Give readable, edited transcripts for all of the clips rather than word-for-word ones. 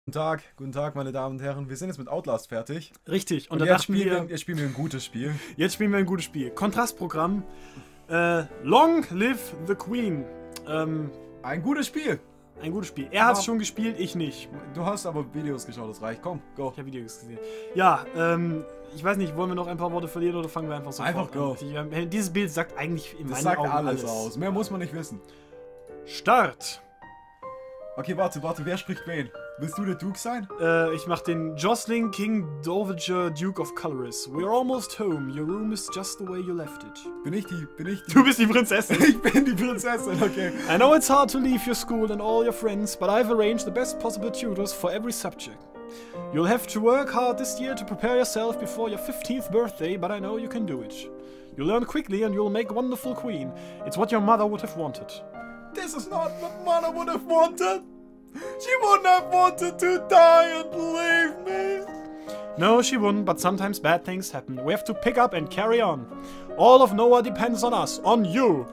Guten Tag, meine Damen und Herren. Wir sind jetzt mit Outlast fertig. Richtig. Und jetzt spielen wir ein gutes Spiel. Jetzt spielen wir ein gutes Spiel. Kontrastprogramm. Long Live the Queen. Ein gutes Spiel. Ein gutes Spiel. Er hat es schon gespielt, ich nicht. Du hast aber Videos geschaut, das reicht. Komm, go. Ich habe Videos gesehen. Ja, ich weiß nicht, wollen wir noch ein paar Worte verlieren oder fangen wir einfach so an? Einfach go. Dieses Bild sagt eigentlich in meinen Augen alles aus. Mehr muss man nicht wissen. Start. Okay, warte, wer spricht wen? Willst du der Duke sein? Ich mach den Jocelyn King Dowager Duke of Coloris. We're almost home. Your room is just the way you left it. Bin ich die? Du bist die Prinzessin. Ich bin die Prinzessin, okay. I know it's hard to leave your school and all your friends, but I've arranged the best possible tutors for every subject. You'll have to work hard this year to prepare yourself before your 15th birthday, but I know you can do it. You'll learn quickly and you'll make a wonderful queen. It's what your mother would have wanted. This is not what mother would have wanted. She wouldn't have wanted to die and leave me. No, she wouldn't, but sometimes bad things happen. We have to pick up and carry on. All of Noah depends on us, on you.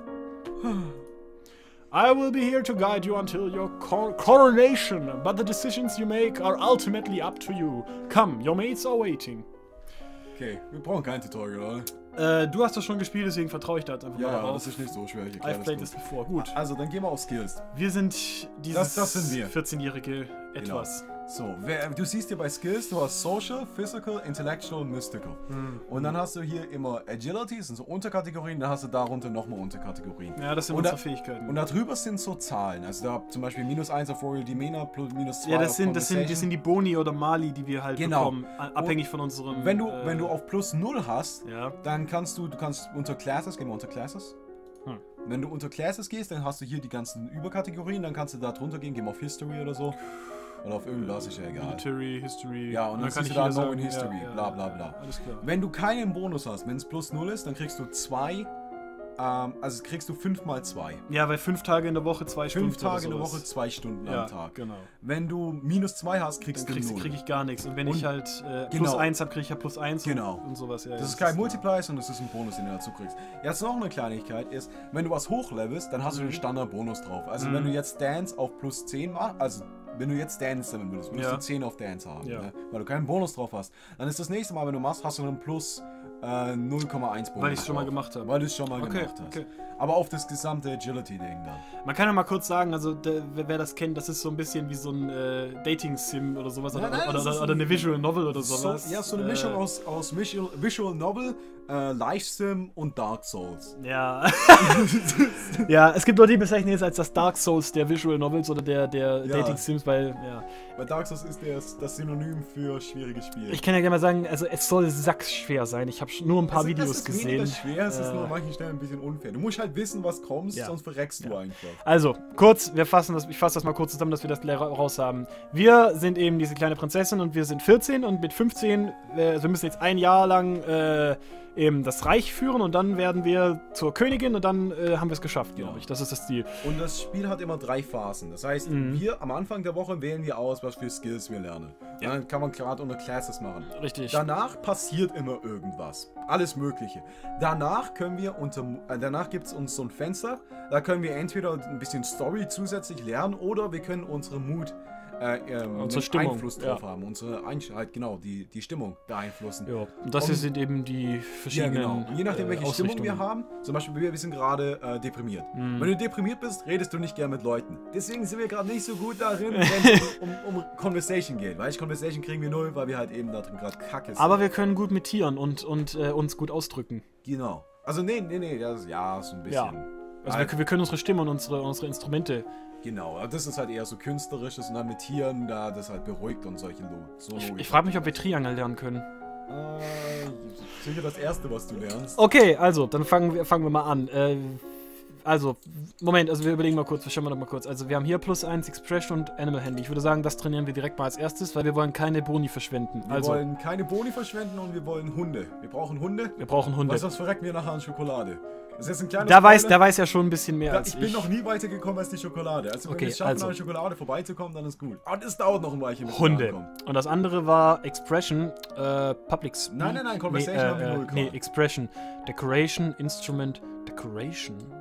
I will be here to guide you until your coronation, but the decisions you make are ultimately up to you. Come, your mates are waiting. Okay, wir brauchen kein Tutorial, oder? Du hast das schon gespielt, deswegen vertraue ich da jetzt einfach mal drauf. Ja, das ist nicht so schwer. I've played this before. Gut. Also, dann gehen wir auf Skills. Wir sind dieses das sind wir. 14-jährige Etwas. Genau. So, du siehst hier bei Skills, du hast Social, Physical, Intellectual und Mystical. Und dann hast du hier immer Agility, das sind so Unterkategorien, dann hast du darunter nochmal Unterkategorien. Ja, das sind unsere Fähigkeiten. Und darüber sind so Zahlen, also da zum Beispiel -1 auf Royal Demeanor, +2 ja, das sind die Boni oder Mali, die wir halt bekommen, abhängig von unserem... Wenn du auf +0 hast, ja, dann kannst du unter Classes, gehen wir unter Classes. Wenn du unter Classes gehst, dann hast du hier die ganzen Überkategorien, dann kannst du da drunter gehen wir auf History oder so. Oder auf irgendwas, ist ja egal. Military, History. Ja, und dann kannst du da No in History, bla bla bla. Alles klar. Wenn du keinen Bonus hast, wenn es +0 ist, dann kriegst du 2, also kriegst du 5 mal 2. Ja, weil 5 Tage in der Woche 2 Stunden. 5 Tage in der Woche 2 Stunden am Tag. Genau. Wenn du -2 hast, kriegst du 0. Krieg ich gar nichts. Und wenn ich halt +1 habe, krieg ich ja +1 und sowas. Ja, das ist kein Multiplier, sondern das ist ein Bonus, den du dazu kriegst. Jetzt noch eine Kleinigkeit ist, wenn du was hochlevelst, dann hast du den Standard-Bonus drauf. Also wenn du jetzt Dance auf +10 machst, also wenn du jetzt Dance sammeln würdest du 10 auf Dance haben, ne? Weil du keinen Bonus drauf hast. Dann ist das nächste Mal, wenn du machst, hast du einen plus 0,1 Bonus. Weil ich es schon mal gemacht habe. Weil du es schon mal gemacht hast. Okay. Aber auf das gesamte Agility-Ding dann. Man kann ja mal kurz sagen, also wer das kennt, das ist so ein bisschen wie so ein Dating-Sim oder sowas. Oder eine Visual Novel oder sowas. Ja, so eine Mischung aus Visual Novel, Live-Sim und Dark Souls. Ja. Ja, es gibt Leute, die bezeichnen jetzt als das Dark Souls der Visual Novels oder der Dating-Sims, weil, Weil Dark Souls ist das Synonym für schwieriges Spiel. Ich kann ja gerne mal sagen, also es soll sackschwer sein. Ich habe nur ein paar Videos gesehen. Es ist schwer, es ist nur an manchen Stellen ein bisschen unfair. Du musst halt wissen, was kommt, sonst verreckst du einfach. Also, kurz, ich fasse das mal kurz zusammen, dass wir das raus haben. Wir sind eben diese kleine Prinzessin und wir sind 14 und mit 15, wir müssen jetzt ein Jahr lang eben das Reich führen und dann werden wir zur Königin und dann haben wir es geschafft, glaube ich. Das ist das Ziel. Und das Spiel hat immer 3 Phasen. Das heißt, wir am Anfang der Woche wählen wir aus, was für Skills wir lernen. Ja. Dann kann man gerade unter Classes machen. Richtig. Danach passiert immer irgendwas. Alles Mögliche. Danach danach gibt es uns so ein Fenster. Da können wir entweder ein bisschen Story zusätzlich lernen oder wir können unsere Mut Einfluss drauf haben, unsere Einheit, genau, die Stimmung beeinflussen. Ja, und das hier sind eben die verschiedenen genau. Und je nachdem, welche Stimmung wir haben, zum Beispiel wir sind gerade deprimiert. Wenn du deprimiert bist, redest du nicht gern mit Leuten. Deswegen sind wir gerade nicht so gut darin, wenn es um Conversation geht. Weil Conversation kriegen wir 0, weil wir halt eben da drin gerade kacke sind. Aber wir können gut mit Tieren und uns gut ausdrücken. Genau. Also nee, das ist, so ein bisschen. Ja. Also wir können unsere Stimme und unsere Instrumente. Genau, das ist halt eher so künstlerisches und dann mit Tieren, da das halt beruhigt und solche Ich frage mich, ob wir Triangel lernen können. Sicher das Erste, was du lernst. Okay, also, dann fangen wir mal an. Moment, wir überlegen mal kurz, schauen wir noch mal kurz. Also wir haben hier +1 Expression und Animal Handy. Ich würde sagen, das trainieren wir direkt mal als erstes, weil wir wollen keine Boni verschwenden. Wir wollen keine Boni verschwenden und wir wollen Hunde. Wir brauchen Hunde. Weil sonst verrecken wir nachher an Schokolade. Das ist ein kleines der weiß ja schon ein bisschen mehr als ich. Ich bin noch nie weitergekommen als die Schokolade. Also wenn wir es schaffen, an der Schokolade vorbeizukommen, dann ist gut. Aber es dauert noch ein Weilchen, bis Hunde. Wir ankommen. Und das andere war Expression, Public Speech. Nein, Conversation haben wir 0. Nee, Expression. Decoration, Instrument, Decoration.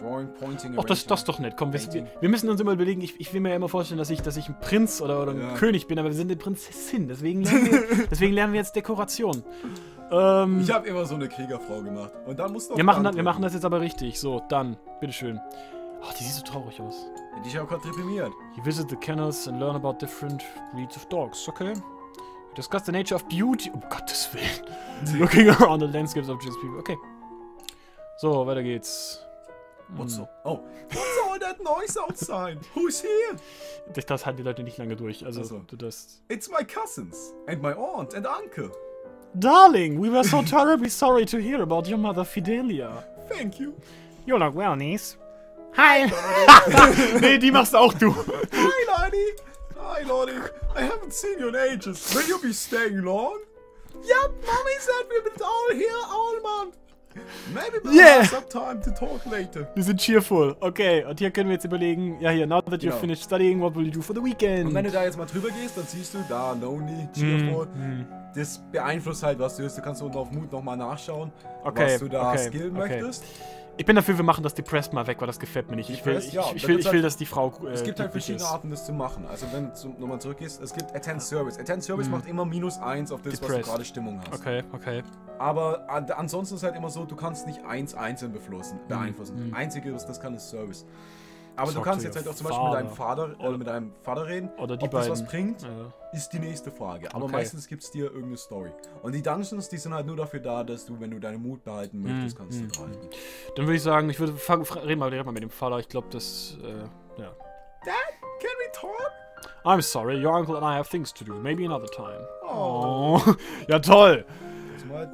Drawing, Pointing, Ach, das ist doch nett. Komm, wir müssen uns immer überlegen, ich will mir ja immer vorstellen, dass ich ein Prinz oder ein König bin, aber wir sind eine Prinzessin. Deswegen lernen wir jetzt Dekoration. Ich habe immer so eine Kriegerfrau gemacht. Und dann musst du auch wir machen das jetzt aber richtig. So, dann, bitteschön. Ach, die sieht so traurig aus. Die ist ja auch gerade deprimiert. You visit the kennels and learn about different breeds of dogs. Okay. You discuss the nature of beauty. Um Gottes Willen. Looking around the landscapes of Jesus people. Okay. So, weiter geht's. What's all that noise outside? Who's here? Das halten die Leute nicht lange durch. Also, du das. It's my cousins and my aunt and uncle. Darling, we were so terribly sorry to hear about your mother Fidelia. Thank you. You look well, niece. Hi! Nee, die machst auch du. Hi, Lottie. Hi, Lottie. I haven't seen you in ages. Will you be staying long? Yep, Mommy said we've been all here all month. Maybe we'll have some time to talk later. Wir sind cheerful. Okay, und hier können wir jetzt überlegen, ja hier, now that you've finished studying, what will you do for the weekend? Und wenn du da jetzt mal drüber gehst, dann siehst du da lonely, cheerful. Das beeinflusst halt, was du ist. Du kannst unten auf Mut nochmal nachschauen, was du da skillen möchtest. Ich bin dafür, wir machen das Depressed mal weg, weil das gefällt mir nicht. Ich will, dass die Frau es gibt halt verschiedene Arten, das zu machen. Also wenn du nochmal zurückgehst, es gibt Attend Service. Attend Service macht immer -1 auf das, was du gerade Stimmung hast. Okay. Aber ansonsten ist halt immer so, du kannst nicht eins einzeln beeinflussen. Einzige, was das kann, ist Service. Aber du kannst jetzt halt auch zum Beispiel mit deinem Vater oder mit deinem Vater reden. Oder die Ob beiden. das was bringt, ist die nächste Frage. Aber meistens gibt es dir irgendeine Story. Und die Dungeons, die sind halt nur dafür da, dass du, wenn du deinen Mut behalten möchtest, kannst du behalten. Dann würde ich sagen, reden wir direkt mal mit dem Vater. Ich glaube, das, ja. Dad, can we talk? I'm sorry, your uncle and I have things to do. Maybe another time. Oh. Ja, toll. Das war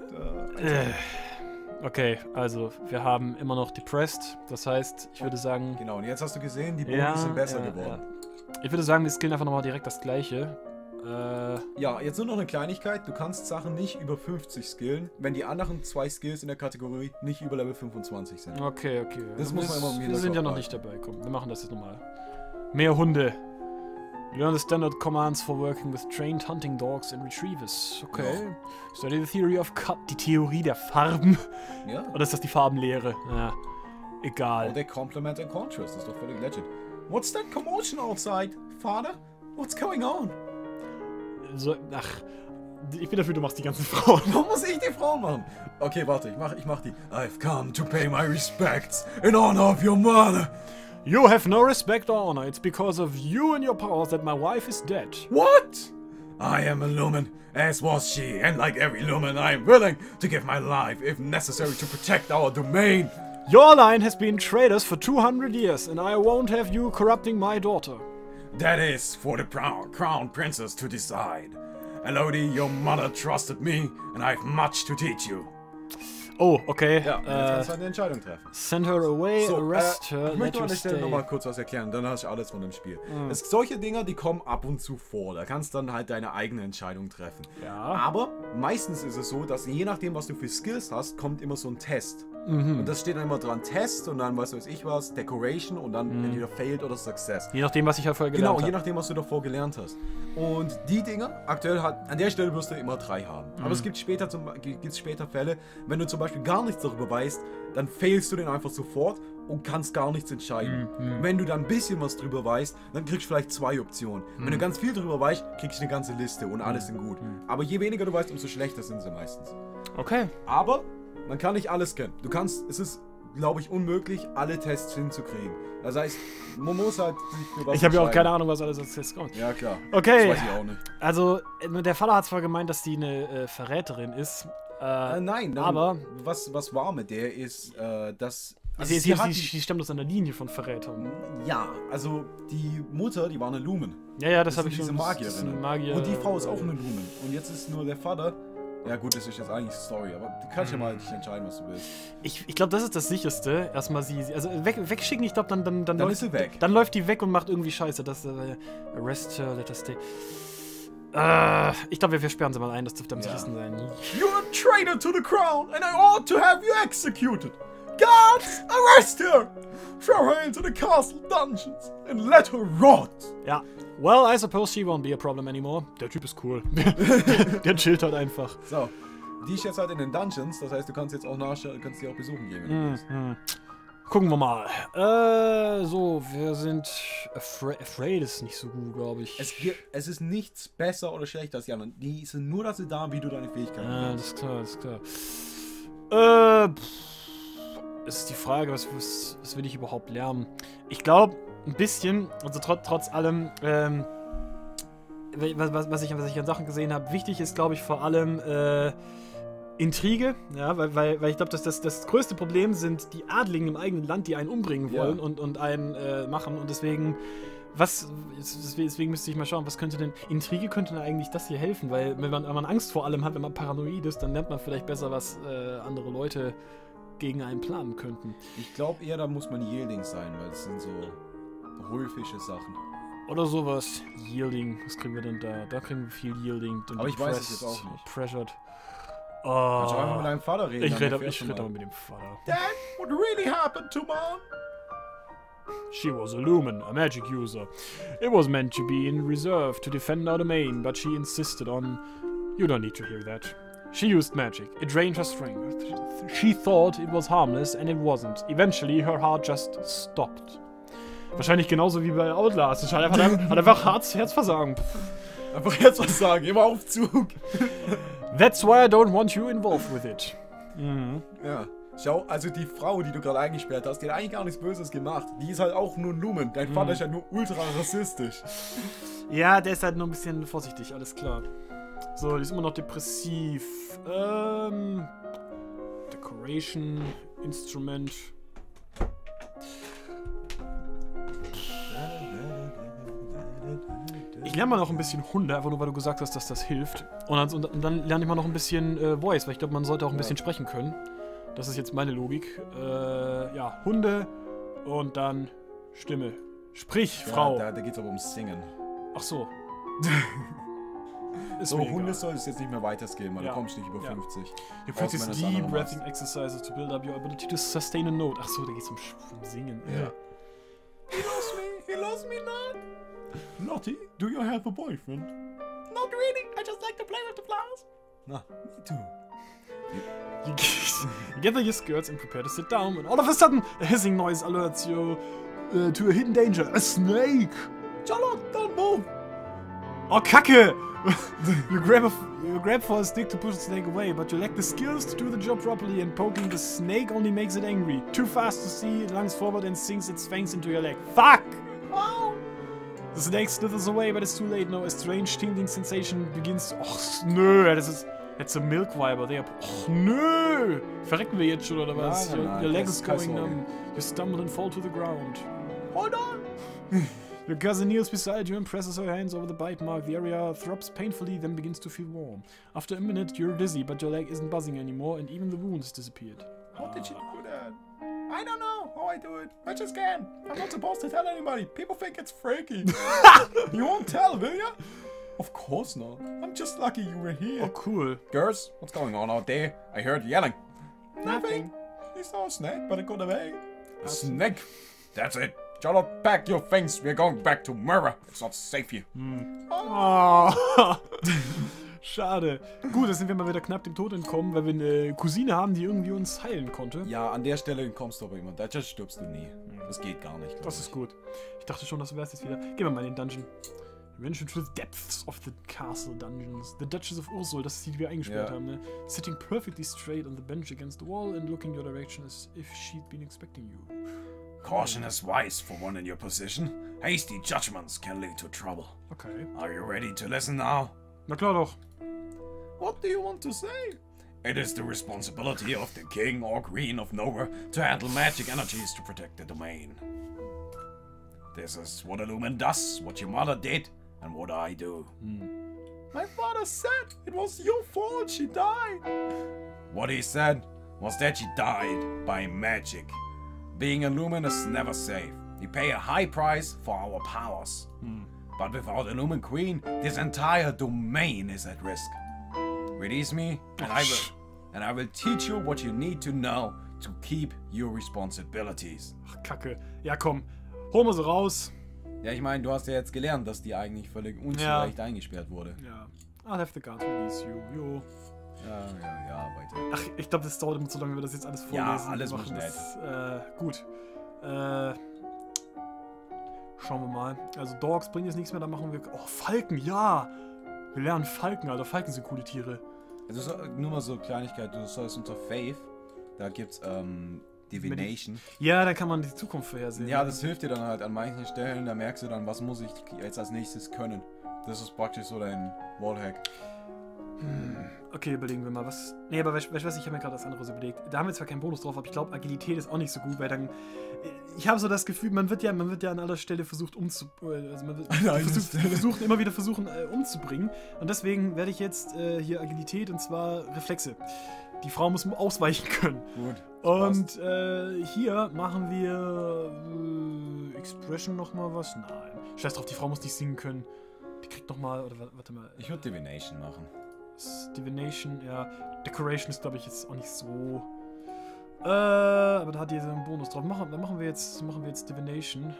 Okay, also wir haben immer noch Depressed, das heißt, ich würde sagen... Genau, und jetzt hast du gesehen, die Boni sind besser geworden. Ich würde sagen, wir skillen einfach nochmal direkt das gleiche. Ja, jetzt nur noch eine Kleinigkeit, du kannst Sachen nicht über 50 skillen, wenn die anderen 2 Skills in der Kategorie nicht über Level 25 sind. Okay. Das muss man immer im Hinterkopf. Wir sind ja noch nicht dabei, komm, wir machen das jetzt nochmal. Mehr Hunde. Learn the standard commands for working with trained hunting dogs and retrievers. Okay. Ja. Study the theory of cut. Die Theorie der Farben. Ja. Oder ist das die Farbenlehre? Ja. Egal. Oh, they complement and contrast. Das ist doch völlig legit. What's that commotion outside, Father? What's going on? So, ach. Ich bin dafür, du machst die ganzen Frauen. Warum muss ich die Frauen machen? Okay, warte, ich mach die. I've come to pay my respects in honor of your mother. You have no respect or honor. It's because of you and your powers that my wife is dead. What? I am a Lumen, as was she, and like every Lumen, I am willing to give my life, if necessary, to protect our domain. Your line has been traitors for 200 years, and I won't have you corrupting my daughter. That is for the crown princess to decide. Elodie, your mother trusted me, and I have much to teach you. Oh, okay. Ja, jetzt kannst du eine Entscheidung treffen. Send her away, arrest her, ich möchte an der Stelle nochmal kurz was erklären, dann hast du alles von dem Spiel. Solche Dinger, die kommen ab und zu vor. Da kannst du dann halt deine eigene Entscheidung treffen. Ja. Aber meistens ist es so, dass je nachdem, was du für Skills hast, kommt immer so ein Test. Und das steht dann immer dran, Test und dann weiß ich was, Decoration und dann entweder Failed oder Success. Je nachdem, was ich ja vorher gelernt habe. Genau, je nachdem, was du davor gelernt hast. Und die Dinger, aktuell an der Stelle wirst du immer 3 haben. Aber es gibt später Fälle, wenn du zum Beispiel gar nichts darüber weißt, dann failst du den einfach sofort und kannst gar nichts entscheiden. Wenn du dann ein bisschen was drüber weißt, dann kriegst du vielleicht 2 Optionen. Wenn du ganz viel drüber weißt, kriegst du eine ganze Liste und alles sind gut. Aber je weniger du weißt, umso schlechter sind sie meistens. Okay. Aber man kann nicht alles kennen. Es ist, glaube ich, unmöglich, alle Tests hinzukriegen. Das heißt, man muss halt sich für was Ich habe ja auch keine Ahnung, was alles als Test kommt. Ja, klar. Okay. Das weiß ich auch nicht. Also, der Vater hat zwar gemeint, dass die eine Verräterin ist. Nein, aber was war mit der ist, dass... Also sie stammt aus einer Linie von Verrätern. Ja, also die Mutter, die war eine Lumen. Ja, das habe ich schon. Diese Magierin. Magier, und die Frau ist auch eine Lumen. Und jetzt ist nur der Vater... Ja gut, das ist jetzt eigentlich Story, aber du kannst ja mal dich entscheiden, was du willst. Ich glaube, das ist das Sicherste. Erstmal also wegschicken, ich glaube, dann läuft sie weg. Dann läuft die weg und macht irgendwie Scheiße. Das arrest her, let her stay. Ich glaube, wir sperren sie mal ein, das dürfte am sichersten sein. You're a traitor to the crown and I ought to have you executed. Guards, arrest her! Throw her into the castle dungeons and let her rot! Ja. Well, I suppose she won't be a problem anymore. Der Typ ist cool. Der chillt halt einfach. So, die ist jetzt halt in den Dungeons, das heißt, du kannst jetzt auch nachschauen, kannst die auch besuchen gehen, wenn du willst. Gucken wir mal. So, wir sind... Afraid ist nicht so gut, glaube ich. Es ist nichts besser oder schlechter als die anderen. Die sind nur dazu da, wie du deine Fähigkeiten Ja, das ist klar, das ist klar. Es ist die Frage, was will ich überhaupt lernen? Ich glaube, ein bisschen, also trotz allem, was ich an Sachen gesehen habe, wichtig ist, glaube ich, vor allem Intrige, ja, weil ich glaube, dass das größte Problem sind die Adligen im eigenen Land, die einen umbringen wollen und einen machen und deswegen müsste ich mal schauen, was könnte denn, Intrige könnte denn eigentlich das hier helfen, weil wenn man Angst vor allem hat, wenn man paranoid ist, dann lernt man vielleicht besser, was andere Leute gegen einen planen könnten. Ich glaube eher, da muss man Yielding sein, weil es sind so häufige Sachen. Oder sowas. Yielding, was kriegen wir denn da? Da kriegen wir viel Yielding. Aber ich weiß es jetzt auch nicht. Pressured. Kannst du einfach mit deinem Vater reden? Ich rede aber mit dem Vater. Dad, what really happened to Mom? She was a Lumen, a magic user. It was meant to be in reserve to defend our domain, but she insisted on... You don't need to hear that. She used magic. It drained her strength. She thought it was harmless, and it wasn't. Eventually, her heart just stopped. Wahrscheinlich genauso wie bei Outlast. Es hat einfach Herzversagen. Einfach Herzversagen, immer auf Zug. That's why I don't want you involved with it. Mhm. Ja. Schau, also die Frau, die du gerade eingesperrt hast, die hat eigentlich gar nichts Böses gemacht. Die ist halt auch nur ein Lumen. Dein Vater ist ja nur ultra rassistisch. Ja, der ist halt nur ein bisschen vorsichtig, alles klar. So, die ist immer noch depressiv. Decoration, Instrument. Ich lerne mal noch ein bisschen Hunde, einfach nur weil du gesagt hast, dass das hilft. Und dann lerne ich mal noch ein bisschen Voice, weil ich glaube, man sollte auch ein bisschen sprechen können. Das ist jetzt meine Logik. Ja, Hunde und dann Stimme. Sprich, Frau. Da geht's aber ums Singen. Ach so. So, Hunde soll es jetzt nicht mehr weitergehen, weil du kommst nicht über 50. You practice deep breathing exercises to build up your ability to sustain a note. Ach so, da geht's um Singen. Ja. He lost me not. Lottie, do you have a boyfriend? Not really, I just like to play with the flowers. Na, me too. You gather your skirts and prepare to sit down, when all of a sudden a hissing noise alerts you to a hidden danger. A snake! Charlotte, don't move! Oh, Kacke! You grab for a stick to push the snake away, but you lack the skills to do the job properly, and poking the snake only makes it angry. Too fast to see, it lunges forward and sinks its fangs into your leg. Fuck! Oh. The snake slithers away, but it's too late now. A strange tingling sensation begins. Och, nö, das ist jetzt ein Milk Viber. Och, nö! Verrecken wir jetzt schon, oder was? Nein, your leg is going numb. You stumble and fall to the ground. Hold on! Your cousin kneels beside you and presses her hands over the bite mark. The area throbs painfully, then begins to feel warm. After a minute, you're dizzy, but your leg isn't buzzing anymore, and even the wound has disappeared. How did you do that? I don't know how I do it. I just can. I'm not supposed to tell anybody. People think it's freaky. You won't tell, will ya? Of course not. I'm just lucky you were here. Oh, cool. Girls, what's going on out there? I heard yelling. Nothing. You saw a snake, but it got away. A snake? That's it. Charlotte, pack your things. We're going back to Murrah. It's not safe here. Oh. Schade. Gut, da sind wir mal wieder knapp dem Tod entkommen, weil wir eine Cousine haben, die irgendwie uns heilen konnte. Ja, an der Stelle kommst du aber immer. Da stirbst du nie. Das geht gar nicht. Das ist gut. Ich dachte schon, das wär's jetzt wieder. Gehen wir mal in den Dungeon. Venture to the depths of the castle dungeons. The Duchess of Ursol, das ist die, die wir eingesperrt haben, ne? Sitting perfectly straight on the bench against the wall and looking your direction as if she'd been expecting you. Caution is wise for one in your position. Hasty judgments can lead to trouble. Okay. Are you ready to listen now? Na klar doch. What do you want to say? It is the responsibility of the King or Queen of Nowhere to handle magic energies to protect the domain. This is what a Lumen does, what your mother did, and what I do. My father said it was your fault she died. What he said was that she died by magic. Being a Lumen is never safe. We pay a high price for our powers. But without a Lumen Queen, this entire domain is at risk. Release me, and I will teach you what you need to know to keep your responsibilities. Ach, Kacke. Ja, komm. Holen wir sie raus. Ja, ich meine, du hast ja jetzt gelernt, dass die eigentlich völlig unzurecht eingesperrt wurde. Ja. I'll have the guards release you. Jo. Ja, weiter. Ach, ich glaube, das dauert immer zu lange, wenn wir das jetzt alles vorlesen. Ja, alles Wir muss machen schnell. das, gut. Schauen wir mal. Also Dogs bringen jetzt nichts mehr, dann machen wir... Oh, Falken, ja! Wir lernen Falken, Alter. Falken sind coole Tiere. Also nur mal so Kleinigkeit, du sollst unter Faith, da gibt's Divination. Ja, dann kann man die Zukunft vorhersehen. Ja, das hilft dir dann halt an manchen Stellen, da merkst du dann, was muss ich jetzt als nächstes können. Das ist praktisch so dein Wallhack. Okay, überlegen wir mal, was... Nee, aber weißt du was, ich habe mir gerade was anderes überlegt. Da haben wir zwar keinen Bonus drauf, aber ich glaube, Agilität ist auch nicht so gut, weil dann... Ich habe so das Gefühl, man wird ja an aller Stelle versucht Also man wird immer wieder versuchen umzubringen. Und deswegen werde ich jetzt hier Agilität, und zwar Reflexe. Die Frau muss ausweichen können. Gut. Und hier machen wir Expression nochmal was. Nein. Scheiß drauf, die Frau muss nicht singen können. Die kriegt nochmal... Oder warte mal. Ich würde Divination machen. Divination, ja. Decoration ist, glaube ich, jetzt auch nicht so. Aber da hat die so einen Bonus drauf. Dann machen wir jetzt Divination.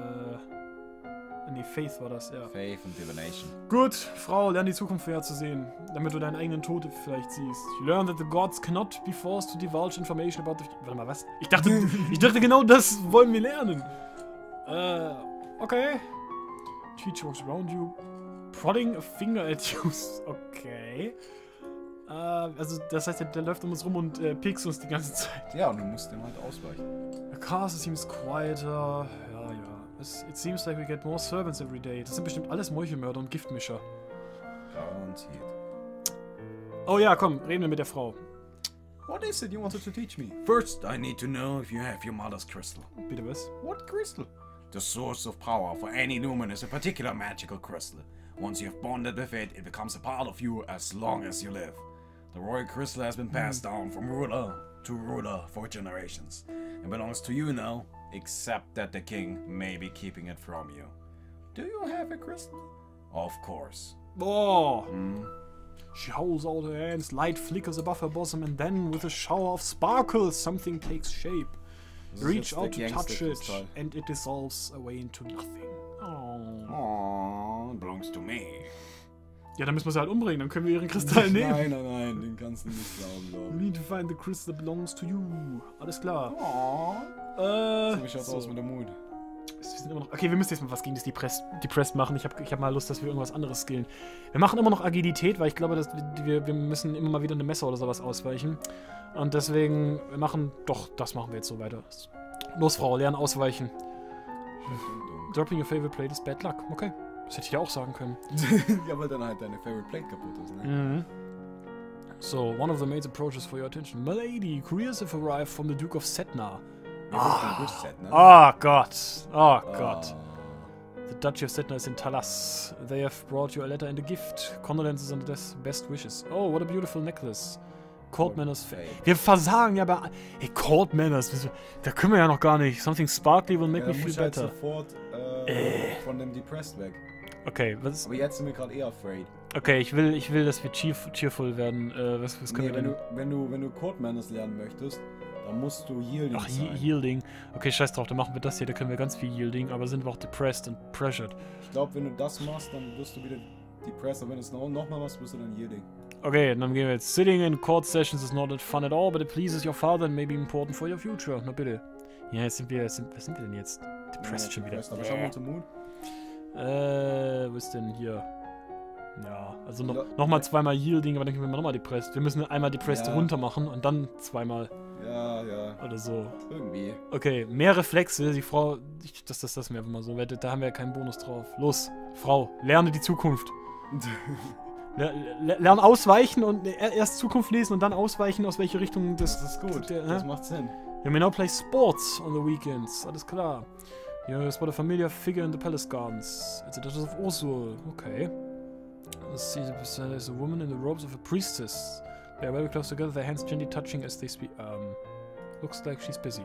Nee, Faith war das, ja. Faith und Divination. Gut, Frau, lern die Zukunft vorherzusehen, damit du deinen eigenen Tod vielleicht siehst. You learn that the gods cannot be forced to divulge information about the... Warte mal, was? Ich dachte genau das wollen wir lernen. Okay. Teacher walks around you. Prodding a finger at you. Okay. Also, das heißt, der läuft um uns rum und piekst uns die ganze Zeit. Ja, und du musst dem halt ausweichen. The castle seems quieter. Ja. It seems like we get more servants every day. Das sind bestimmt alles Meuchelmörder und Giftmischer. Garantiert. Oh ja, komm, reden wir mit der Frau. What is it you wanted to teach me? First, I need to know if you have your mother's crystal. Bitte was? What crystal? The source of power for any lumen is a particular magical crystal. Once you have bonded with it, it becomes a part of you as long as you live. The royal crystal has been passed down from ruler to ruler for generations. It belongs to you now, except that the king may be keeping it from you. Do you have a crystal? Of course. Oh! She holds out her hands, light flickers above her bosom, and then, with a shower of sparkles, something takes shape. Reach out to touch it, and it dissolves away into nothing. Oh, belongs to me. Ja, dann müssen wir sie halt umbringen, dann können wir ihren Kristall nehmen. Nein, den kannst du nicht glauben. You need to find the crystal that belongs to you. Alles klar. Wie schaut's aus mit der Mut? Wir sind immer noch, okay, wir müssen jetzt mal was gegen das Depressed machen. Ich hab mal Lust, dass wir irgendwas anderes skillen. Wir machen immer noch Agilität, weil ich glaube, dass wir müssen immer mal wieder eine Messer oder sowas ausweichen. Und deswegen, das machen wir jetzt so weiter. Los, Frau, lernen ausweichen. Dropping your favorite plate is bad luck. Okay, das hätte ich ja auch sagen können. Ja, weil dann halt deine favorite plate kaputt ist, ne? Mhm. So, one of the maids approaches for your attention. Milady, couriers have arrived from the Duke of Setna. Oh Gott. Oh Gott. The Duchy of Setna is in Talas. They have brought you a letter and a gift. Condolences and best wishes. Oh, what a beautiful necklace. Court Manners. Wir versagen ja bei... Hey, Court Manners. Da können wir ja noch gar nicht. Something sparkly will make me feel better. Sofort von dem Depressed weg. Okay, was... Aber jetzt sind wir gerade eher afraid. Okay, ich will, dass wir cheerful werden. Was können wir denn... Wenn du Court Manners lernen möchtest, dann musst du Yielding sein. Yielding. Okay, scheiß drauf, dann machen wir das hier, da können wir ganz viel Yielding, aber sind wir auch depressed und pressured. Ich glaube, wenn du das machst, dann wirst du wieder depressed, aber wenn du es nochmal machst, wirst du dann Yielding. Okay, dann gehen wir jetzt. Sitting in court sessions is not fun at all, but it pleases your father and may be important for your future. Na bitte. Ja, jetzt was sind wir denn jetzt? Depressed schon wieder. Aber schauen wir mal zum Mut. Wo ist denn hier? Ja, also nochmal zweimal Yielding, aber dann können wir nochmal depressed. Wir müssen einmal depressed runter machen und dann zweimal. Ja. Oder so. Irgendwie. Okay, mehr Reflexe. Die Frau, das mir einfach mal so wettet. Da haben wir ja keinen Bonus drauf. Los, Frau, lerne die Zukunft. Lern ausweichen und erst Zukunft lesen und dann ausweichen, aus welche Richtung das... Das ist gut, das macht Sinn. You may now play sports on the weekends. Alles klar. You spot a familiar figure in the palace gardens. It's a Duchess of Ursul. Okay. Let's see, there's a woman in the robes of a priestess. They are very close together, their hands gently touching as they speak. Looks like she's busy.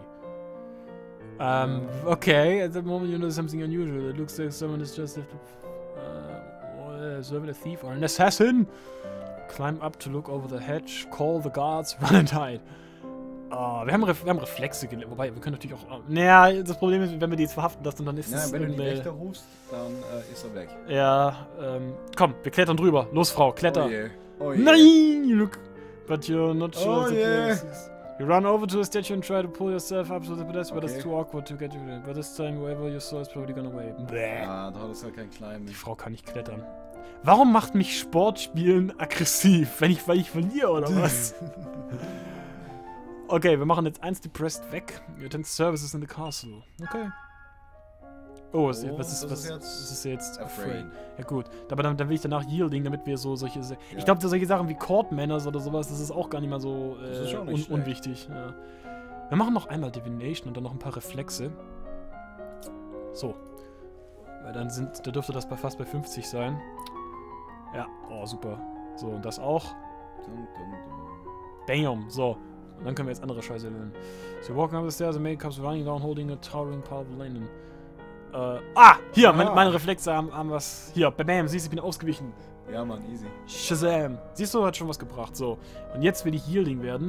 Okay, at the moment you know something unusual. It looks like someone has just left a servant, a thief, or an assassin. Climb up to look over the hedge, call the guards, run and hide. Wir haben Reflexe gelernt, wobei wir können natürlich auch... Naja, das Problem ist, wenn wir die jetzt verhaften lassen, dann ist es... Wenn du die Wächter rufst, dann ist er weg. Ja, komm, wir klettern drüber. Los, Frau, kletter. Oh je. Nein! but you're not sure Oh if yeah. it is. You run over to a statue and try to pull yourself up to the pedestal, but it's too awkward to get you there. But this time, whoever you saw is probably gonna wait. Ja, da hat es ja kein Climb. Die Frau kann nicht klettern. Warum macht mich Sportspielen aggressiv? Weil ich verliere oder was? Okay, wir machen jetzt 1 Depressed weg. You attend services in the castle. Okay. Oh, was ist jetzt? Afraid. Ja gut, aber dann will ich danach Yielding, damit wir so solche... Ja. Ich glaube, solche Sachen wie Court Manners oder sowas, das ist auch gar nicht mal so unwichtig. Ja. Wir machen noch einmal Divination und dann noch ein paar Reflexe. So. Weil dann da dürfte das fast bei 50 sein. Ja, oh super. So, und das auch. Bam, so. Und dann können wir jetzt andere Scheiße lernen. So, walking up the stairs, a maid comes running down, holding a towering pile of linen. Hier, meine Reflexe haben was. Hier, bam, siehst du, ich bin ausgewichen. Ja, Mann, easy. Shazam. Siehst du, hat schon was gebracht. So, und jetzt will ich Yielding werden.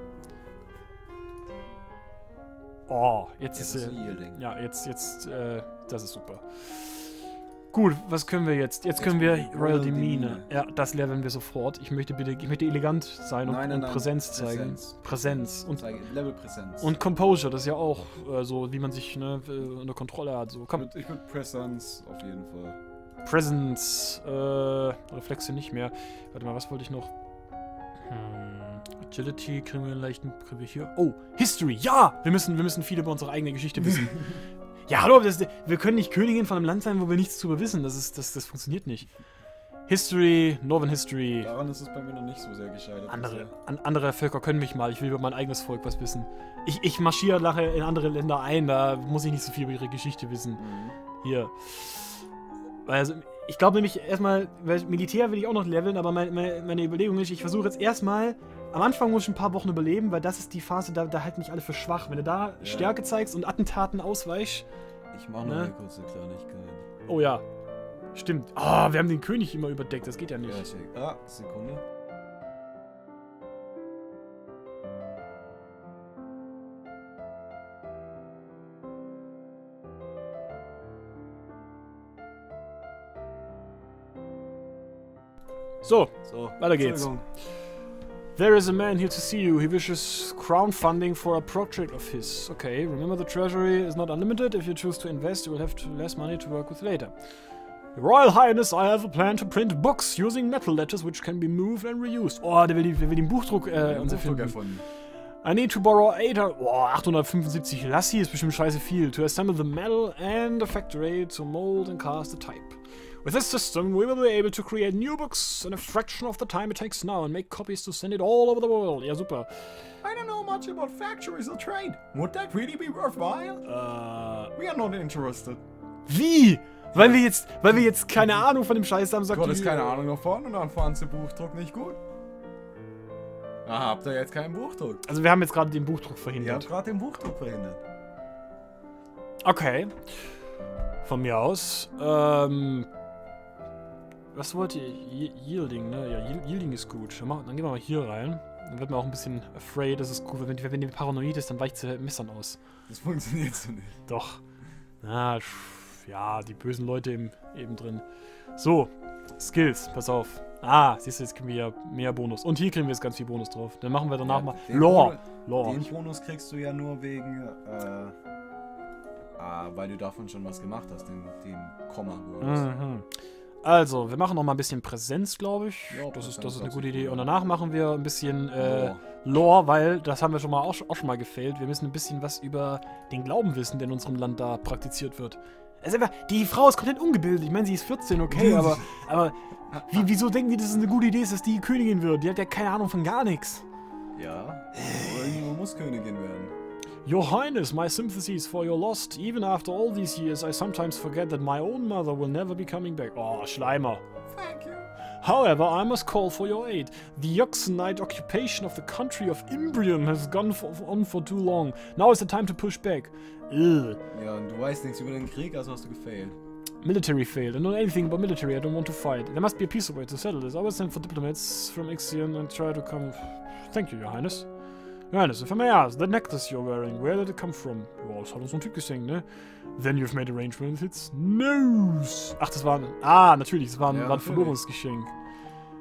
Oh, jetzt ist Yielding. Ja, jetzt, das ist super. Gut, was können wir jetzt? Jetzt können wir Royal Demeanor. Ja, das leveln wir sofort. Ich möchte elegant sein und Präsenz zeigen. Präsenz. Und Level Präsenz. Und Composure, das ist ja auch so, wie man sich unter Kontrolle hat. So, komm. Ich würde Präsenz auf jeden Fall. Presence. Reflexe nicht mehr. Warte mal, was wollte ich noch? Agility kriegen wir hier. Oh, History. Ja! Wir müssen viel über unsere eigene Geschichte wissen. Ja, hallo, wir können nicht Königin von einem Land sein, wo wir nichts zu wissen. Das funktioniert nicht. History, Northern History. Daran ist es bei mir noch nicht so sehr gescheitert. Andere Völker können mich mal. Ich will über mein eigenes Volk was wissen. Ich marschiere nachher in andere Länder ein, da muss ich nicht so viel über ihre Geschichte wissen. Hier. Also, ich glaube nämlich erstmal, weil Militär will ich auch noch leveln, aber meine Überlegung ist, ich versuche jetzt erstmal, am Anfang muss ich ein paar Wochen überleben, weil das ist die Phase, da halten mich alle für schwach. Wenn du da Stärke zeigst und Attentaten ausweichst. Ich mache noch eine kurze Kleinigkeit. Oh ja. Stimmt. Oh, wir haben den König immer überdeckt, das geht ja nicht. Ja, Sekunde. So, weiter geht's. There is a man here to see you. He wishes crowdfunding for a project of his. Okay, remember the treasury is not unlimited. If you choose to invest, you will have less money to work with later. Your Royal Highness, I have a plan to print books using metal letters which can be moved and reused. Oh, der will den Buchdruck uns erfinden. I need to borrow 875 Lassi ist bestimmt scheiße viel. To assemble the metal and a factory to mold and cast the type. With this system, we will be able to create new books in a fraction of the time it takes now and make copies to send it all over the world. Ja, super. I don't know much about factories or trade. Would that really be worthwhile? We are not interested. Wie? Weil wir jetzt keine Ahnung von dem Scheiß haben, sagt du hattest keine Ahnung davon und dann fandst du Buchdruck nicht gut. Ah, habt ihr jetzt keinen Buchdruck? Also wir haben jetzt gerade den Buchdruck verhindert. Ihr habt gerade den Buchdruck verhindert. Okay. Von mir aus. Was wollt ihr? Yielding, ne? Ja, Yielding ist gut. Dann gehen wir mal hier rein. Dann wird man auch ein bisschen afraid. Das ist cool. Wenn die paranoid ist, dann weicht sie Messern aus. Das funktioniert so nicht. Doch. Na, ja, die bösen Leute eben drin. So, Skills, pass auf. Ah, siehst du, jetzt kriegen wir ja mehr Bonus. Und hier kriegen wir jetzt ganz viel Bonus drauf. Dann machen wir danach mal Lore. Den Bonus kriegst du ja nur wegen, weil du davon schon was gemacht hast, den Komma-Bonus. Mhm. Also, wir machen noch mal ein bisschen Präsenz, glaube ich. Ja, das ist eine gute Idee. Und danach machen wir ein bisschen Lore, weil das haben wir schon mal auch schon mal gefailt. Wir müssen ein bisschen was über den Glauben wissen, der in unserem Land da praktiziert wird. Also, die Frau ist komplett ungebildet. Ich meine, sie ist 14, okay, aber wieso denken die, dass es eine gute Idee ist, dass die Königin wird? Die hat ja keine Ahnung von gar nichts. Ja, irgendwo muss Königin werden. Your Highness, my sympathies for your loss. Even after all these years, I sometimes forget that my own mother will never be coming back. Oh, Schleimer. Thank you. However, I must call for your aid. The Yoxanite occupation of the country of Imbrium has gone on for too long. Now is the time to push back. Ugh. Ja, und du weißt nichts über den Krieg, also hast du gefailt. Military failed. I don't know anything about military. I don't want to fight. There must be a peaceful way to settle this. I will send for diplomats from Ixion and try to come... Thank you, Your Highness. Your Highness, if I may ask, that necklace you're wearing, where did it come from? Oh, das hat uns so ein Typ geschenkt, ne? Then you've made arrangements with its nose. Ach, das war... Ah, natürlich, das war ein verlorenes Geschenk.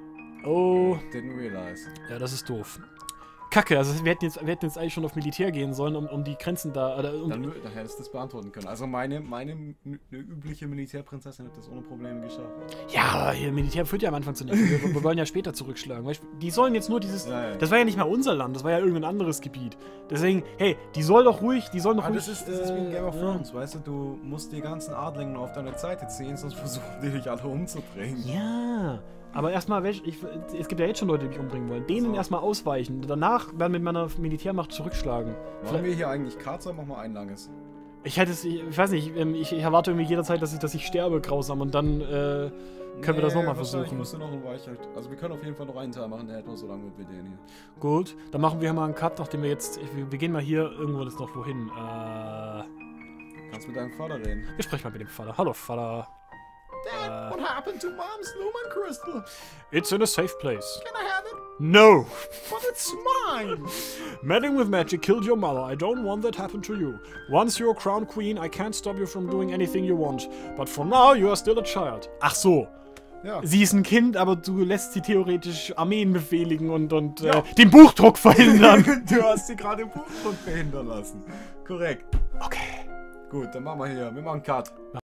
Oh. Didn't realize. Ja, das ist doof. Kacke, also wir hätten jetzt eigentlich schon auf Militär gehen sollen, um die Grenzen da... Dann hättest du das beantworten können. Also meine übliche Militärprinzessin hat das ohne Probleme geschafft. Ja, aber hier, Militär führt ja am Anfang zu nichts. Wir wollen ja später zurückschlagen. Weißt, die sollen jetzt nur dieses... Ja. Das war ja nicht mal unser Land, das war ja irgendein anderes Gebiet. Deswegen, hey, die sollen doch ruhig... Das ist wie in Game of Thrones, weißt du musst die ganzen Adligen auf deine Seite ziehen, sonst versuchen die dich alle umzudrehen. Ja... Aber erstmal, es gibt ja jetzt schon Leute, die mich umbringen wollen. Denen erstmal ausweichen. Danach werden mit meiner Militärmacht zurückschlagen. Machen wir hier eigentlich Karts oder machen wir ein langes? Ich weiß nicht, ich erwarte irgendwie jederzeit, dass ich sterbe grausam und dann können wir das nochmal versuchen. Musst du noch ein Weichheit. Also wir können auf jeden Fall noch einen Teil machen, der hält nur so lange mit den hier. Gut, dann machen wir mal einen Cut, nachdem wir jetzt... Wir gehen mal hier irgendwo das noch wohin. Kannst mit deinem Vater reden. Wir sprechen mal mit dem Vater. Hallo, Vater. Dad, what happened to Mom's Lumen Crystal? It's in a safe place. Can I have it? No! But it's mine! Meddling with magic killed your mother. I don't want that happen to you. Once you're crowned queen, I can't stop you from doing anything you want. But for now, you are still a child. Ach so. Ja. Sie ist ein Kind, aber du lässt sie theoretisch Armeen befehligen und den Buchdruck verhindern. Du hast sie gerade den Buchdruck verhindern lassen. Korrekt. Okay. Gut, dann machen wir hier. Wir machen Cut.